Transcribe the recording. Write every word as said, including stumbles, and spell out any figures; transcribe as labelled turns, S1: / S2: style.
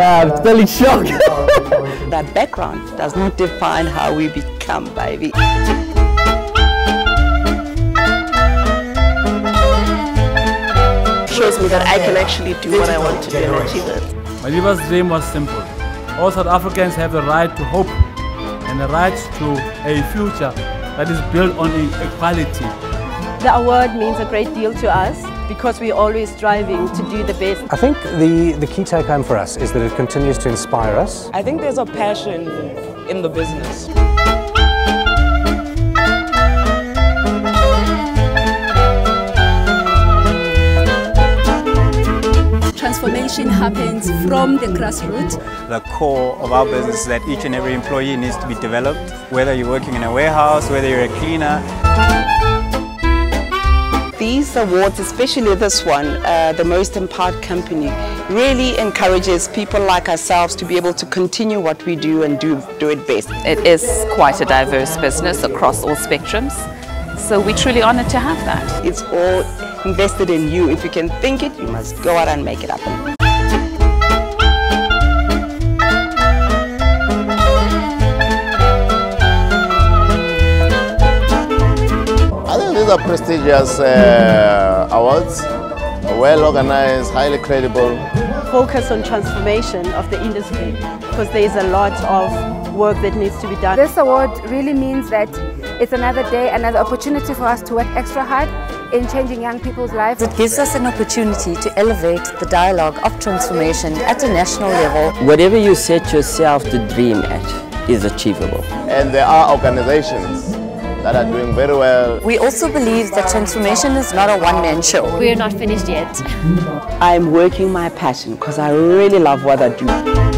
S1: Yeah, I'm still in shock.
S2: That background does not define how we become, baby. Shows me that I can actually do what I want to do and achieve it.
S3: My Viva's dream was simple. All South Africans have the right to hope and the right to a future that is built on equality.
S4: The award means a great deal to us because we're always striving to do the best.
S5: I think the, the key take home for us is that it continues to inspire us.
S6: I think there's a passion in the business.
S7: Transformation happens from the grassroots.
S8: The core of our business is that each and every employee needs to be developed, whether you're working in a warehouse, whether you're a cleaner.
S2: These awards, especially this one, uh, the Most Empowered Company, really encourages people like ourselves to be able to continue what we do and do, do it best.
S9: It is quite a diverse business across all spectrums, so we're truly honoured to have that.
S2: It's all invested in you. If you can think it, you must go out and make it happen.
S10: I think these are prestigious uh, awards, well organized, highly credible.
S4: Focus on transformation of the industry because there is a lot of work that needs to be done.
S11: This award really means that it's another day, another opportunity for us to work extra hard in changing young people's lives.
S12: It gives us an opportunity to elevate the dialogue of transformation at a national level.
S1: Whatever you set yourself to dream at is achievable.
S10: And there are organizations that are doing very well.
S12: We also believe that transformation is not a one-man show.
S7: We're not finished yet.
S2: I'm working my passion because I really love what I do.